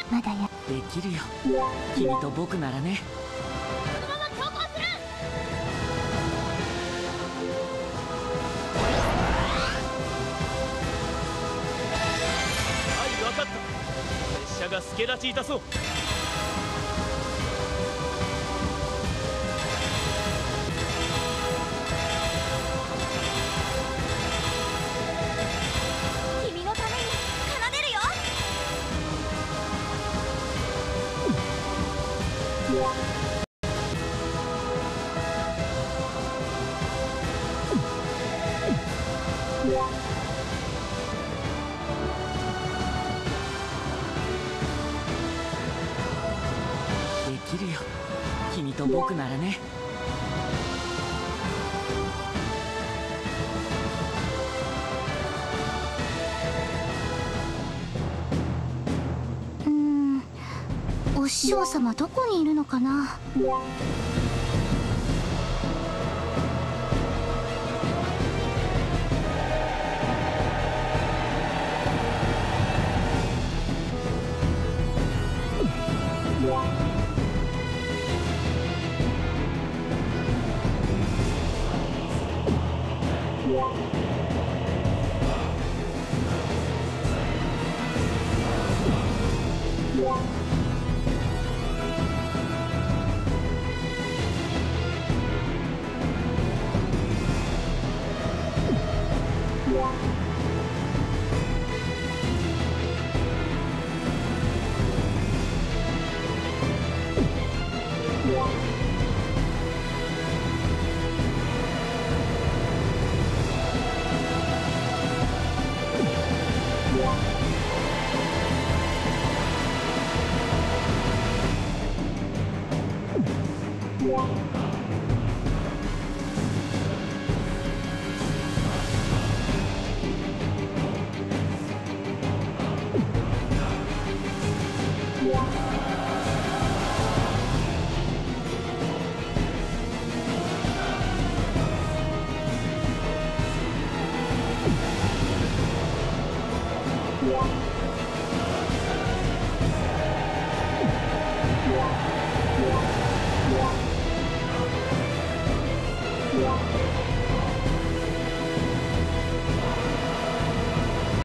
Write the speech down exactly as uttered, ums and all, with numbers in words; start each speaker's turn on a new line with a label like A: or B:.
A: まだや
B: できるよ、君と僕ならね。
C: このまま強行する。
D: はい、分かった。列車が助立ちいたそう。
C: 君のために奏でるよ。
B: できるよ、君と僕ならね。
A: うーん、お師匠様どこにいるのかな。
E: Yeah.